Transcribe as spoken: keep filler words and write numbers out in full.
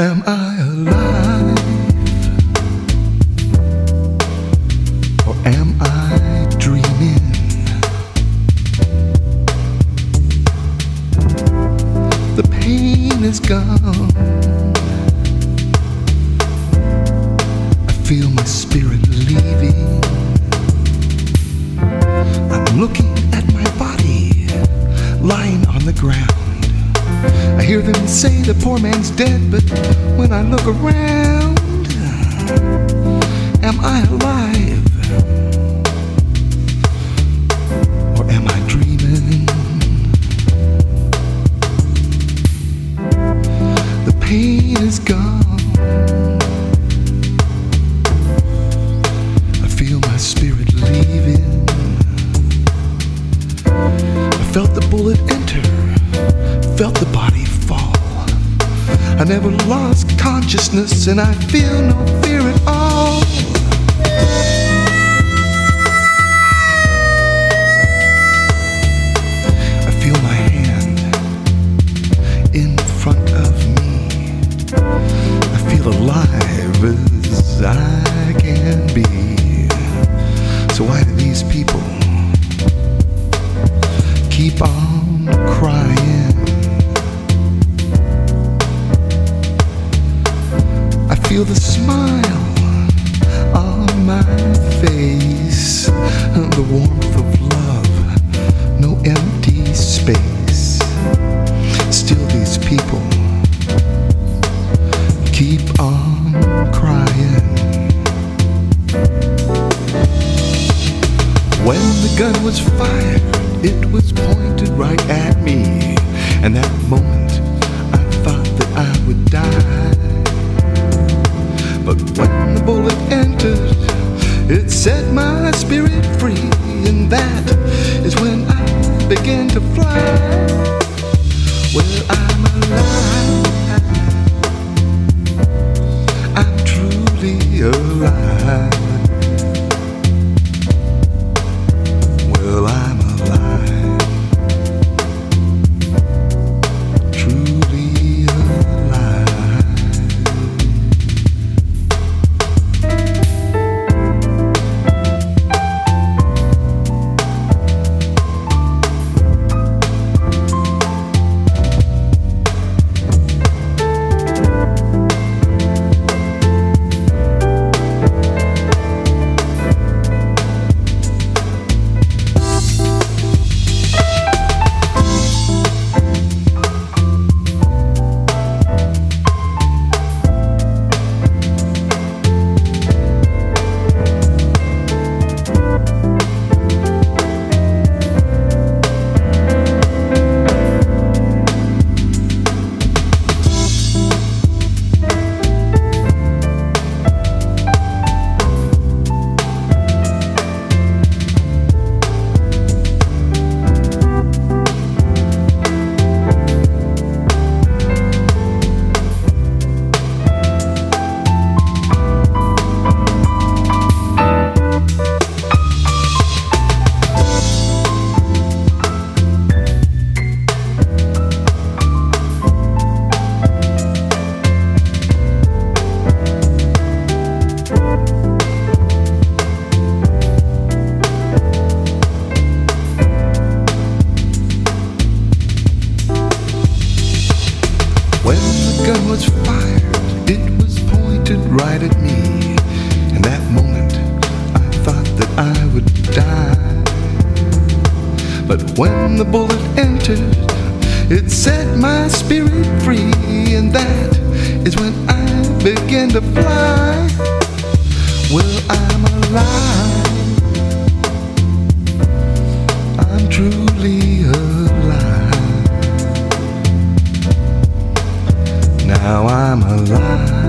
Am I alive, or am I dreaming? The pain is gone. I feel my spirit leaving. I'm looking at my body lying on the ground. I hear them say the poor man's dead, but when I look around, am I alive, or am I dreaming? The pain is gone. I feel my spirit leaving. I felt the bullet enter, felt the body fall. I never lost consciousness, and I feel no fear at all. I feel my hand in front of me. I feel alive as I can be. So why do these people keep on crying? I feel the smile on my face, the warmth of love, no empty space. Still these people keep on crying. When the gun was fired, it was pointed right at me, and that moment I thought that I would die. But when the bullet entered, it set my spirit free, and that is when I began to fly. Well, I'm alive, I'm truly alive. Well, I'm alive, truly alive. When the gun was fired, it was pointed right at me. In that moment, I thought that I would die. But when the bullet entered, it set my spirit free, and that is when I began to fly. Well, I'm alive, I'm truly alive. Now I'm alive.